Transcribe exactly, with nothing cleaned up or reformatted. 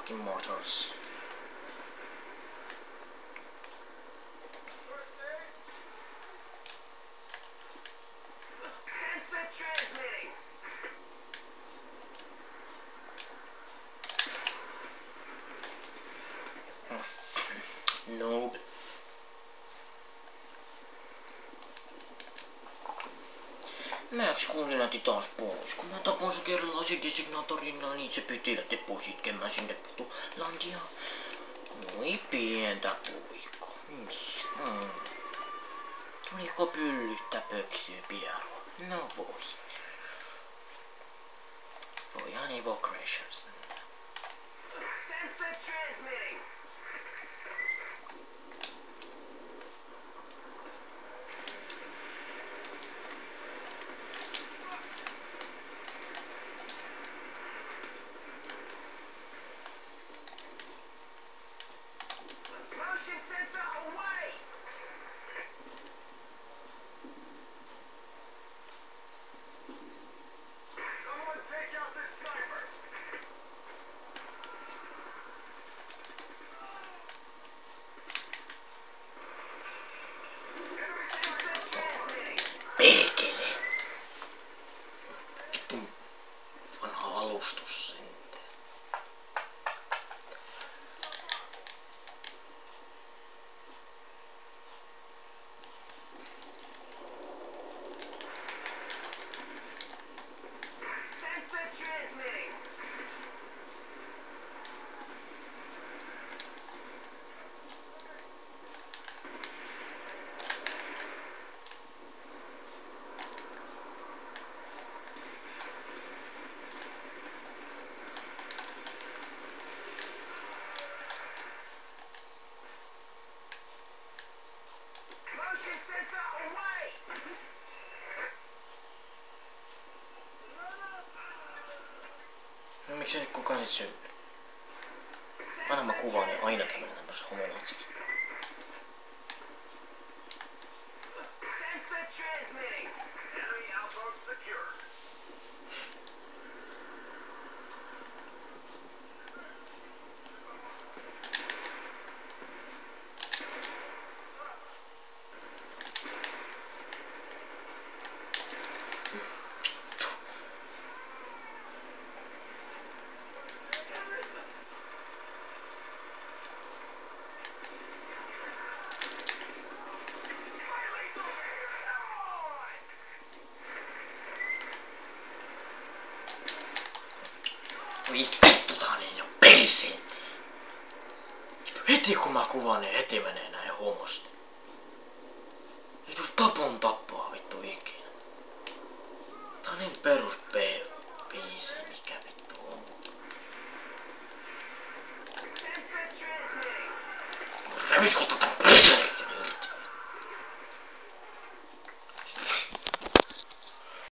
Immortals. Noob. Määks kuunnelati taas pois, kun mä tapoin se kerralla sit designatorina, niin se piti lähteä pois itkemään sinne Petulandia. Voi pientä poiko. Mm. Tuliko pyllystä pöksyä pierua? No voi. Voihan Evocations. Perkele! Vittu vanha alustus sentään. No miksei kukaan sit synny? Aina mä kuvaan niin aina tämmönen tämmösen homonatsiksi. Voi vittu, tää on niin perseet. Heti kun mä kuvaan, niin heti menee näin homosti. Vittu tapon tappaa vittu ikinä. Tää on niin perus B-biisi, mikä vittu on. Vittu